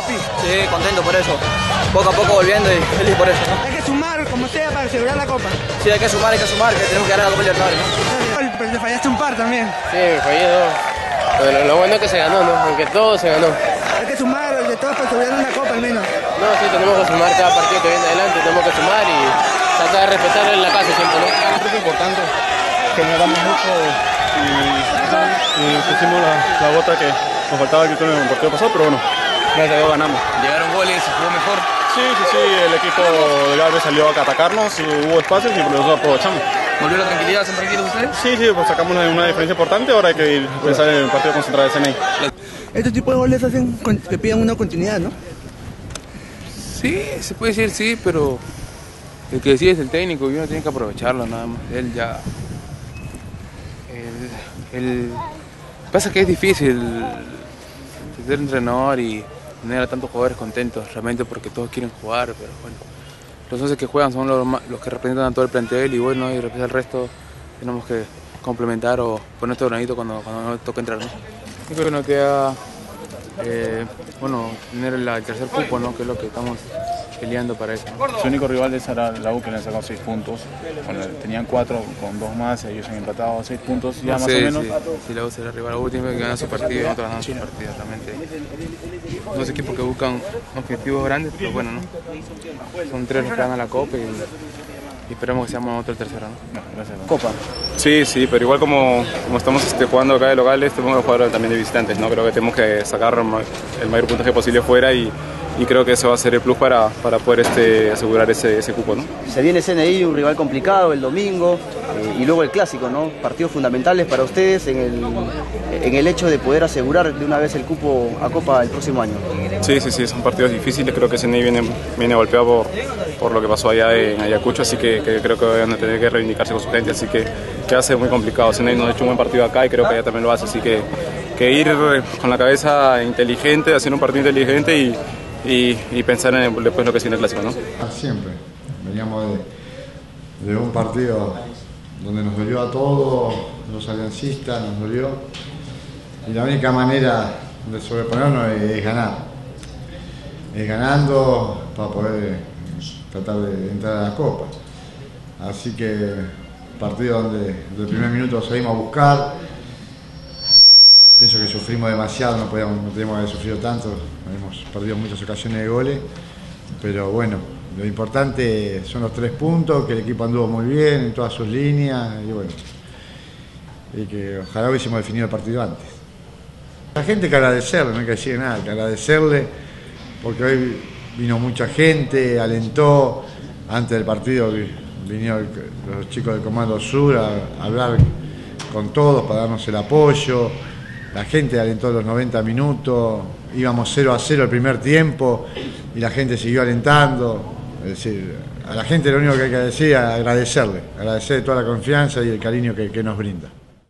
papi? Sí, contento por eso. Poco a poco volviendo y feliz por eso, ¿no? Hay que sumar como sea para asegurar la copa. Sí, hay que sumar, que tenemos que ganar la Copa Libertadores, ¿no? Pues le fallaste un par también. Sí, fallé dos. Pero lo bueno es que se ganó, ¿no? Aunque todo se ganó. Hay que sumar de todas para asegurar una copa al menos. No, sí, tenemos que sumar cada partido que viene adelante, tenemos que sumar y tratar de respetar en la casa siempre, ¿no? Creo que es importante, generamos mucho y pusimos la gota que nos faltaba aquí en el partido pasado, pero bueno, gracias a Dios ganamos. Llegaron goles, se jugó mejor. Sí, el equipo de Galvez salió a atacarnos, hubo espacios y nosotros aprovechamos. ¿Volvió la tranquilidad? ¿Son tranquilos ustedes? Sí, pues sacamos una diferencia importante, ahora hay que pensar en el partido concentrado de CNI. Este tipo de goles hacen que pidan una continuidad, ¿no? Sí, se puede decir sí, pero el que decide es el técnico y uno tiene que aprovecharlo nada más. Él ya... Pasa que es difícil ser entrenador y tener a tantos jugadores contentos realmente porque todos quieren jugar, pero bueno, los 11 que juegan son los que representan a todo el plantel y bueno, y el resto tenemos que complementar o poner nuestro granito cuando nos toca entrar, ¿no? Yo creo que nos queda bueno, tener el tercer cupo, ¿no? Que es lo que estamos peleando para eso, ¿no? Su único rival era la U, que le han sacado 6 puntos. Tenían 4 con 2 más, ellos han empatado 6 puntos ya más o menos. Sí, la U será rival, la U tiene que ganar su partido y nosotros ganamos su partido realmente. Dos equipos que buscan objetivos grandes, pero bueno, ¿no? Son 3 los que ganan la Copa y esperamos que seamos nosotros el tercero, ¿no? Gracias. Copa. Sí, pero igual como estamos jugando acá de locales, tenemos que jugar también de visitantes, ¿no? Creo que tenemos que sacar el mayor puntaje posible fuera y creo que eso va a ser el plus para poder asegurar ese cupo, ¿no? Se viene CNI, un rival complicado el domingo, y luego el clásico, ¿no? Partidos fundamentales para ustedes en el hecho de poder asegurar de una vez el cupo a Copa el próximo año. Sí, son partidos difíciles. Creo que CNI viene golpeado por lo que pasó allá en Ayacucho, así que creo que van a tener que reivindicarse con su gente, así que va a ser muy complicado. CNI nos ha hecho un buen partido acá y creo que allá también lo hace, así que ir con la cabeza inteligente, hacer un partido inteligente y pensar en después lo que sigue el clásico, ¿no? Siempre. Veníamos de un partido donde nos dolió a todos, los aliancistas, nos dolió. Y la única manera de sobreponernos es ganar. Es ganando para poder tratar de entrar a la Copa. Así que partido donde desde el primer minuto salimos a buscar. Pienso que sufrimos demasiado, no teníamos que haber sufrido tanto, hemos perdido muchas ocasiones de goles, pero bueno, lo importante son los 3 puntos, que el equipo anduvo muy bien en todas sus líneas y bueno, y que ojalá hubiésemos definido el partido antes. La gente hay que agradecerle, no hay que decir nada, hay que agradecerle porque hoy vino mucha gente, alentó, antes del partido vinieron los chicos del Comando Sur a hablar con todos para darnos el apoyo. La gente alentó los 90 minutos, íbamos 0-0 el primer tiempo y la gente siguió alentando. Es decir, a la gente lo único que hay que decir es agradecerle toda la confianza y el cariño que nos brinda.